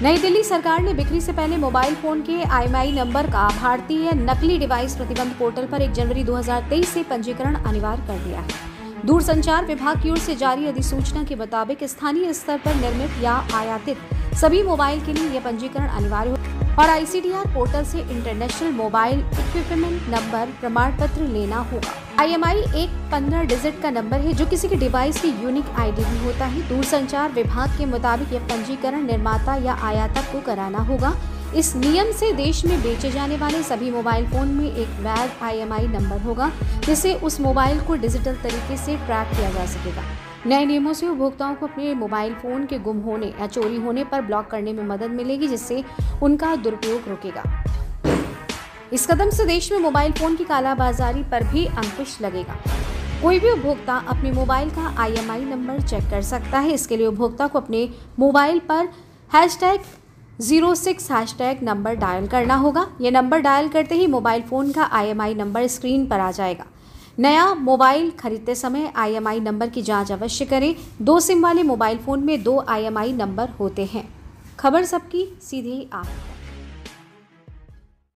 नई दिल्ली सरकार ने बिक्री से पहले मोबाइल फोन के IMEI नंबर का भारतीय नकली डिवाइस प्रतिबंध पोर्टल पर 1 जनवरी 2023 से पंजीकरण अनिवार्य कर दिया है। दूरसंचार विभाग की ओर से जारी अधिसूचना के मुताबिक स्थानीय स्तर पर निर्मित या आयातित सभी मोबाइल के लिए यह पंजीकरण अनिवार्य हो और ICTR पोर्टल से इंटरनेशनल मोबाइल इक्विपमेंट नंबर प्रमाण पत्र लेना होगा। IMEI एक 15 डिजिट का नंबर है जो किसी के डिवाइस की यूनिक ID भी होता है। दूरसंचार विभाग के मुताबिक यह पंजीकरण निर्माता या आयातक को कराना होगा। इस नियम से देश में बेचे जाने वाले सभी मोबाइल फोन में एक वैध IMEI नंबर होगा, जिससे उस मोबाइल को डिजिटल तरीके से ट्रैक किया जा सकेगा। नए नियमों से उपभोक्ताओं को अपने मोबाइल फोन के गुम होने या चोरी होने पर ब्लॉक करने में मदद मिलेगी, जिससे उनका दुरुपयोग रुकेगा। इस कदम से देश में मोबाइल फोन की कालाबाजारी पर भी अंकुश लगेगा। कोई भी उपभोक्ता अपने मोबाइल का IMEI नंबर चेक कर सकता है। इसके लिए उपभोक्ता को अपने मोबाइल पर #06 नंबर डायल करना होगा। यह नंबर डायल करते ही मोबाइल फोन का IMEI नंबर स्क्रीन पर आ जाएगा। नया मोबाइल खरीदते समय IMEI नंबर की जांच अवश्य करें। 2 सिम वाले मोबाइल फोन में 2 IMEI नंबर होते हैं। खबर सबकी, सीधे आप।